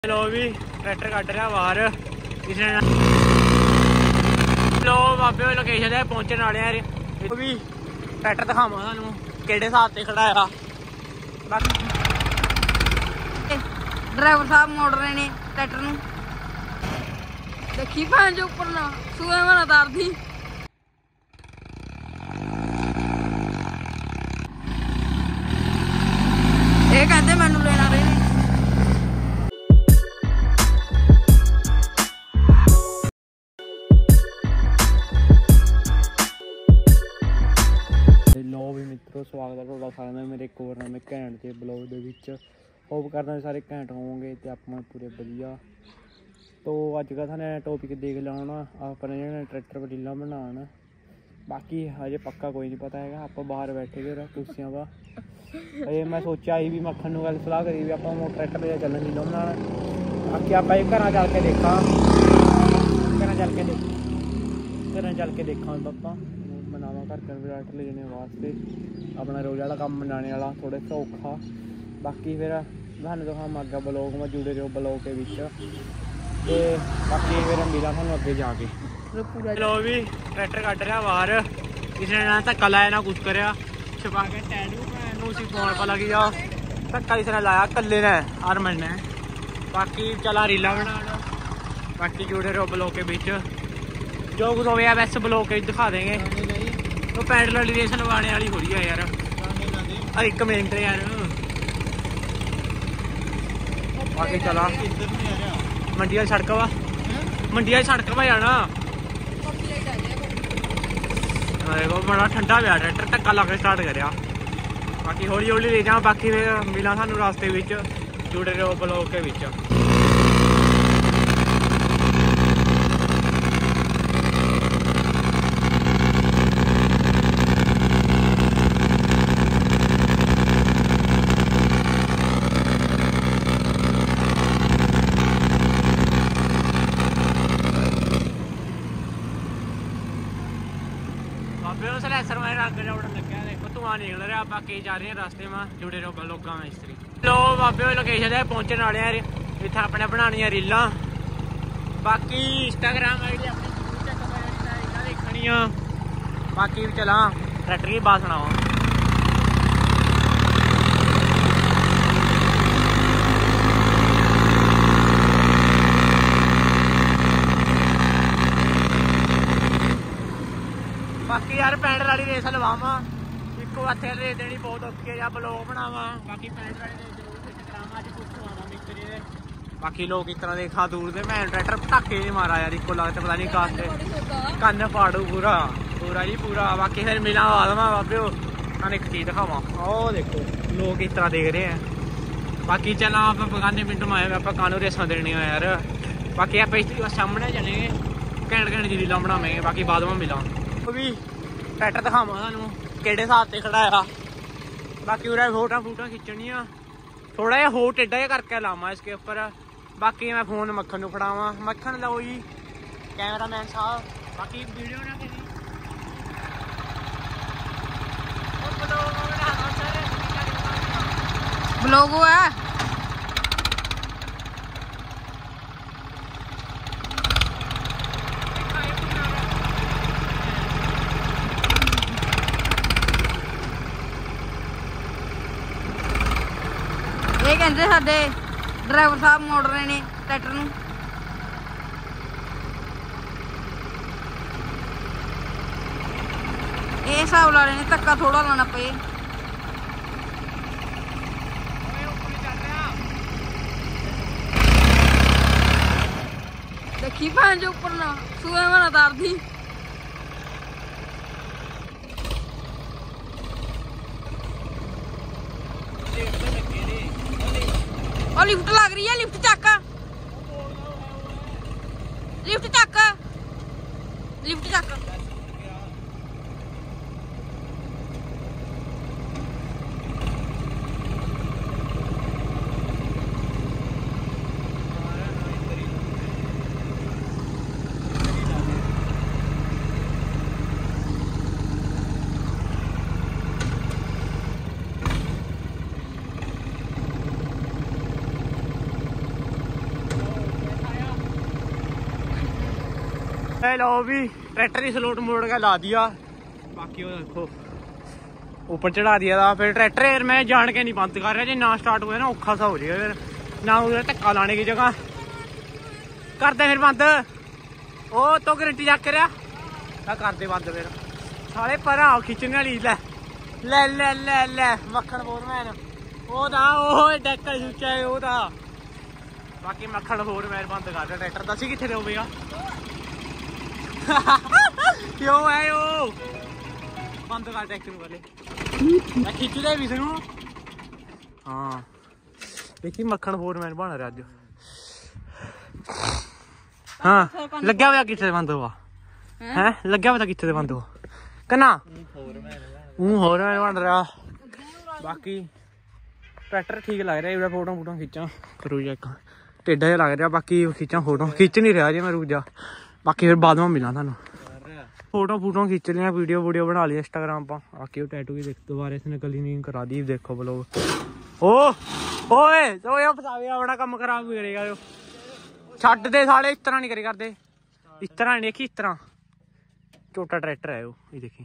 लो भी tractor cut रहा बाहर किसी ने लो बाबे लोकेशन है पहुंचने वाले हैं भी ट्रैक्टर दिखावा थानू केड़े हिसाब से खड़ाया ड्राइवर साहब मोड़ रहे ने ट्रैक्टर नू देखी भैन जो ऊपर ना सूए में ना तार दी ये कहते मैनू लेना रहे ने लो भी मित्रों स्वागत है थोड़ा सारा मैं मेरे एक और नਵੇਂ ਘੈਂਟ ਦੇ ਬਲੌਗ ਦੇ ਵਿੱਚ होप करदा सारे घैंट होवोगे तो आप पूरे बढ़िया। तो अज का थाने टॉपिक देख लाना अपने जो ट्रैक्टर वडीला बनाना बाकी अजे पक्का कोई नहीं पता है आप बाहर बैठे गए कुर्सियां पर अजे मैं सोचा ही भी मक्खन गल सलाह करी भी आप ट्रैक्टर पर चलन लीला बनाना बाकी आप घर चल के देखा घर चल के देखा पापा बनावा घर ट्रैक्टर ले जाने वास्ते अपना रोज वाला काम बनाने वाला थोड़े सौखा बाकी फिर थानू दिखावा अगे ब्लॉग में जुड़े रहो ब्लॉग के विच ते बाकी फिर मिला थानू अगे जाके। लो भी ट्रैक्टर कट रहा बाहर किसी ने ना धक्का लाया ना कुछ करा छुपा के टैटू उसी फोन पर लगी जाओ धक्का किसी ने लाया कल्ले ने हरमन ने बाकी चला रीला बनाना बाकी जुड़े रहो ब्लॉग के बीच जो कुछ हो गया वैसे ब्लॉग के दिखा देंगे। तो पैंडल वाली रेस लवाने वाली हो रही है यार एक मिनट यार बाकी चला मंडी वाली सड़क वा मंडी वाली सड़क पर जाना बड़ा ठंडा पिया ट्रैक्टर धक्का ला के स्टार्ट करा बाकी हौली हौली ले जा बाकी मिला सानू रास्ते जुड़े रहो ब्लॉग के विच। धुआं निकल रहा बाकी जा रहे हैं रास्ते में जुड़े रहो लोगों में मिस्त्री। लो बाबे लोकेशन है पहुंचने वाले हैं इतना अपने बनानी रीलां बाकी इंस्टाग्राम आईडी अपनी देखनी बाकी चला ट्रैक्टर की बात सुनाओ। बाकी यार पैंडल वाली रेस लवावा इको हथे रेस देनी बहुत औखी है या ब्लॉग बनावा बाकी पैंडल वाली रेस जरूर करावा अज कुछ खवावा मिस्त्री दे बाकी लोग इस तरह देखा दूर दे मैं ट्रैक्टर धक्के नहीं मारा यार इको लगता पता नहीं कास्ते कन्न पाड़ू पूरा पूरा जी पूरा। बाकी फिर मिला आदमा बाबे मैंने एक चीज दिखावा ओ देखो लोग इस तरह देख रहे हैं बाकी चला आप बगाने पिंड में आए आप कानू रेसा देनी है यार बाकी आप इस सामने चलेंगे घैंट घैंट जी रीलां बनावेंगे बाकी बाद में मिला भी ट्रैक्टर दिखावा थानू केड़े हिसाब से खड़ाया बाकी उरा फोटो फूटा खिंचनिया थोड़ा जहा हो टेढ़ा जहा करके लावा इसके ऊपर बाकी मैं फोन मक्खन नू फड़ावा मक्खन लो जी कैमरा मैन साहब बाकी वीडियो ना ब्लॉग है ये कहते साडे ड्राइवर साहब मोड़ रहे ने ट्रैक्टर नू ये हिसाब ला रहे ने धक्का थोड़ा लाना पे देखी भैन जो ऊपर ना सूए में ना तार दी और लिफ्ट लग रही है लिफ्ट चक लिफ्ट चक लिफ्ट चक लो भी ट्रैक्टर ही स्लोट मोड़ के ला दिया। बाकी वो देखो ऊपर चढ़ा दिया था। फिर ट्रैक्टर यार मैं जान के नहीं बंद कर रहा, जो ना स्टार्ट हुआ ना औखा सा हो जाएगा फिर ना उधर धक्का लाने की जगह करते फिर बंद। ओ तो गारंटी चेक करा कर दे बंद फिर साले पर खिंचने वाली ले ले ले ले ले मक्खन फोरमैन ओदा ओ डेक सुच्चा है ओदा। बाकी मक्खन फोरमैन बंद कर दे ट्रैक्टर। दसी कितने दे भैया क्यों है ओ बंद कर ट्रैक्टर वाले मैं खिंच दे भी सुनू। हाँ देखी मक्खन फोरमैन बन रहा अज। हाँ लग्या हुआ कितने बंद हुआ है लग्या हुआ कितने बंद हुआ कना फोरमैन बन रहा। बाकी ट्रैक्टर ठीक लग रहा है फोटो फूटो खिंचा करूजा एक टेढ़ा जिहा लग रहा। बाकी खिंचा फोटो खिंच नहीं रहा जी मैं रूजा। बाकी फिर बाद में मिला थानू फोटो फूटो खिंच लिया वीडियो वूडियो बना लिया इंस्टाग्राम पर। बाकी वो टैटू की दोबारा इसने गली नहीं करा दी देखो ब्लॉग। ओए तो ये फसावे बड़ा कम खराब करेगा जो छड्ड दे साले इस तरह नहीं करी करते इस तरह नहीं देखी इस तरह छोटा ट्रैक्टर है वो ये देखी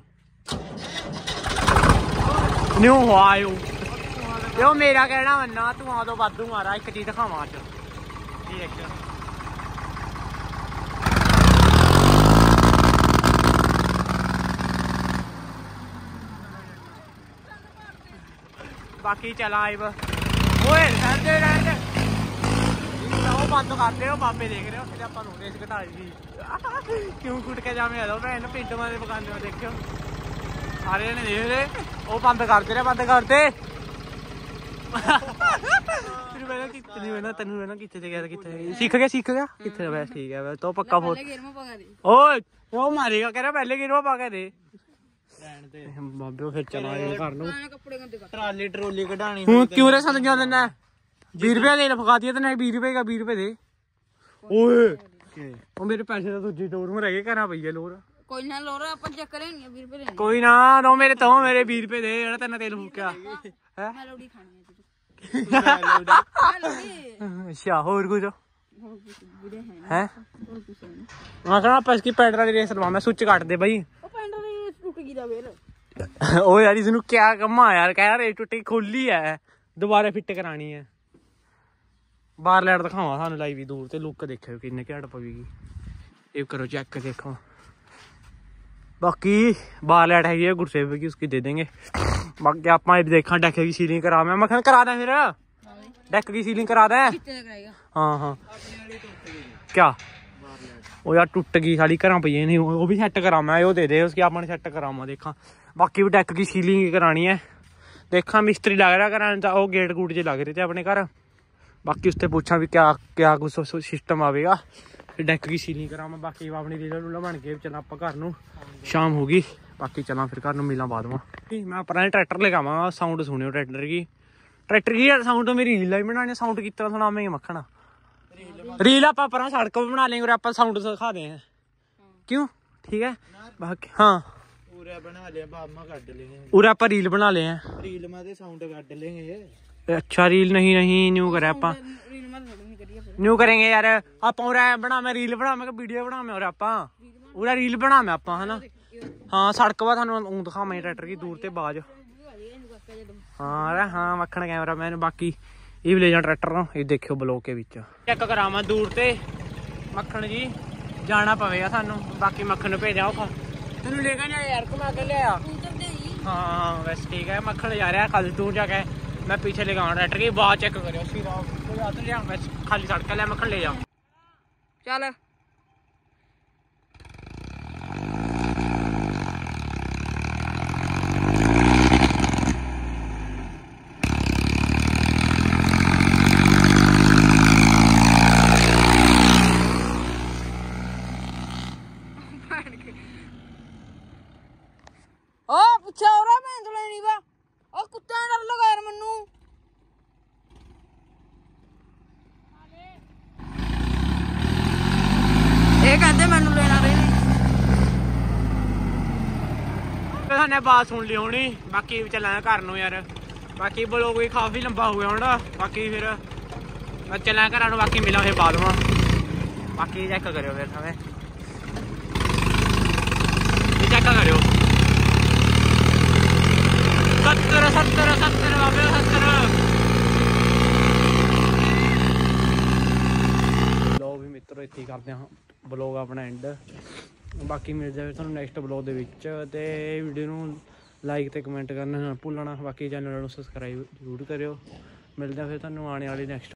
न्यू हुआ यो मेरा कहना मन्ना तू आ तो वादू मारा एक चीज दिखावा च बाकी चला आइब ओए बंद कर दे बाबे देख रहे हो रेस घटाई थी क्यों कुट के जामे भैन पिंड वाले बगाने में देखियो सारे जने देख रहे वो बंद करते रहे बंद करते सीख गया कितने बस ठीक है तो पक्का फोन ओए वो मारेगा कह रहा पहले गिरवा पा के दे बाबे फिर चला घर ट्राली ट्रोली कढानी क्यों रे सन क्यों देना 20 रुपया दे फका दिया तेने 20 रुपये का 20 रुपये दे ओए वो मेरे पैसे तो दूजी टोर में रह गए कहना भैया लोर कोई ना लोर अपन चेक करेंगे 20 रुपये कोई ना नो मेरे 20 रुपये दे जेड़ा तेने तेल फूकिया है लोड़ी खानी अच्छा होर कुछ है मैं कहना आप इसकी पेट्रोल वाली रेस लवा मैं स्विच काट दे भाई ओ यार इसनू क्या कमा यार कह यार टुटी खोली है दोबारा फिट करानी है बाहर लाइट दिखावा सानू लाई भी दूर ते लुक देखियो किन्ने घट पवेगी ये करो चेक देखो। बाकी बाहर लाइट है गुरसेब की उसकी दे देंगे। बाकी आप देखा डेक की सीलिंग करा मैं करा दें फिर डेक की सीलिंग करा दें। हाँ हाँ क्या वो यार टुट गई साड़ी घर पई नहीं वो भी सैट करा मैं दे दे उसकी आपने सैट करा देखा। बाकी भी डेक की सीलिंग करानी है देखा मिस्त्री लग रहा कराने वो गेट गूट जे लग रहे थे अपने घर। बाकी उससे पूछा भी क्या क्या कुछ सिस्टम आवेगा फिर डेक की सीलिंग करा मैं। बाकी अपनी रीला रूला बन के चला आप घर नू शाम होगी। बाकी चला फिर घर मिला बाद में मैं अपना ट्रैक्टर लेके आवागा साउंड सुनियो ट्रैक्टर की साउंड मेरी रील भी बनानी साउंड किस तरह सुनावेंगे मक्खना रील आप सड़क पर बना लेंगे और आप साउंड दिखा दे हैं क्यों ठीक है। बाकी हाँ बना लिया बाबा काट लेंगे उरे आप रील बना ले हैं रील में साउंड काट लेंगे। अच्छा रील नहीं न्यू करे आप न्यू करेंगे यार आप बना मैं रील बना मैं वीडियो बना मैं और आप रील बना मैं आप है ना। हाँ सड़क पर थानू दिखावे ट्रैक्टर की दूर ते बाज हाँ हाँ मक्खन कैमरा मैन। बाकी ये भी ले जा ट्रैक्टर ये देखियो ब्लॉक के विच चेक करावा दूर ते मक्खन जी जाना पवेगा सानू। बाकी मक्खन भेजा तेन लेगा नहीं यार घुमा के लिया। हाँ बस ठीक है मक्खन जा रहा है कल दूर जाके मैं पीछे लेगा ट्रैक्टर की बात चेक करो बस खाली सड़क लिया मक्खन ले जा चल ओ पूछा हो रहा मैं तो लेनी वा ओ कुत्ता डर लगा यार मन्नू ये कहते मैनू लेना रही बात सुन ली होनी। बाकी चला घर नू यार बाकी ब्लॉग भी काफी लंबा हो गया होना। बाकी फिर मैं चला घर नू बाकी मिला फिर बाद में बाकी चेक करो फिर हमें चेक करो 70 बाबे 70 लो भी मित्रों इत्थे करते हैं ब्लॉग अपना एंड बाकी मिल जाए ਤੁਹਾਨੂੰ ਨੈਕਸਟ ਬਲੌਗ ਦੇ ਵਿੱਚ ਤੇ ਵੀਡੀਓ ਨੂੰ ਲਾਈਕ ਤੇ ਕਮੈਂਟ ਕਰਨਾ ਨਾ ਭੁੱਲਣਾ ਬਾਕੀ ਚੈਨਲ ਨੂੰ ਸਬਸਕ੍ਰਾਈਬ ਜ਼ਰੂਰ ਕਰਿਓ ਮਿਲਦੇ ਆ ਫਿਰ ਤੁਹਾਨੂੰ ਆਉਣ ਵਾਲੀ ਨੈਕਸਟ